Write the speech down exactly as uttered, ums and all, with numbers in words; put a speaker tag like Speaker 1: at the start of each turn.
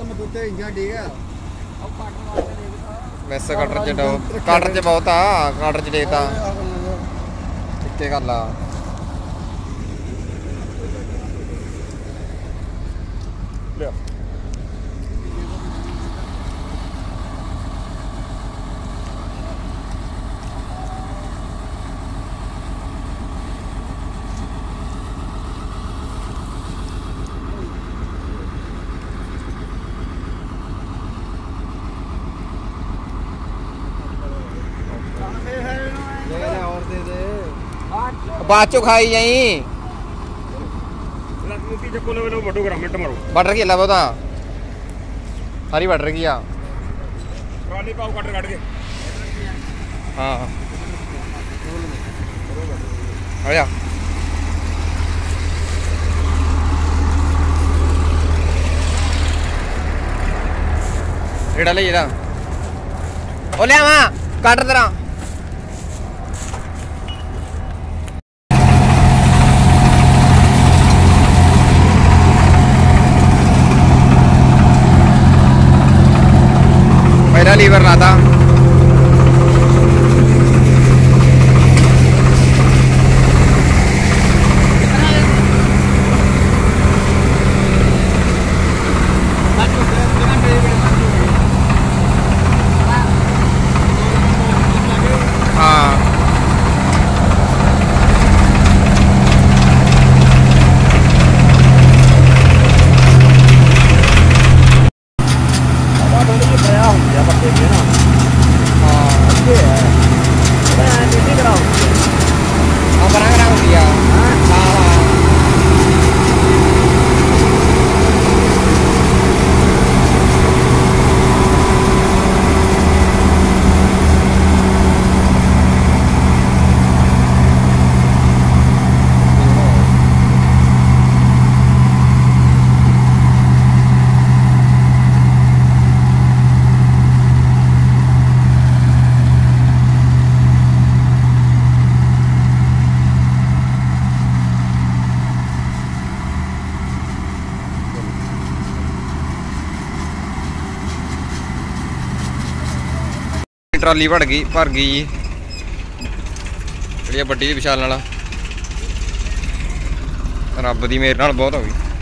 Speaker 1: वैसे कटर च कटर च बहुत आ कटर च देखता इक्के गल आ बाद चो खाई जाई बटर की बहुत सारी बटर की आ हाँ आया रेड़ा ले ओ लिया कट तेरा मेरा लीवर रहा था ट्राली भर गई भर गई जी बड़ी विशाल रब की मेहर बहुत हो गई।